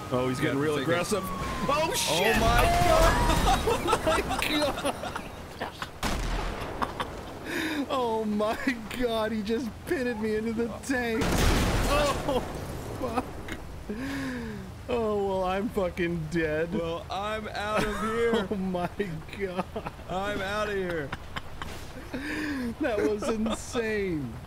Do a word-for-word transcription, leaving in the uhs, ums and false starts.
Oh, he's getting real aggressive. Oh shit! Oh my god! Oh my god! He just pitted me into the tank. Oh fuck! Oh well, I'm fucking dead. Well, I'm out of here. Oh my god! I'm out of here. That was insane.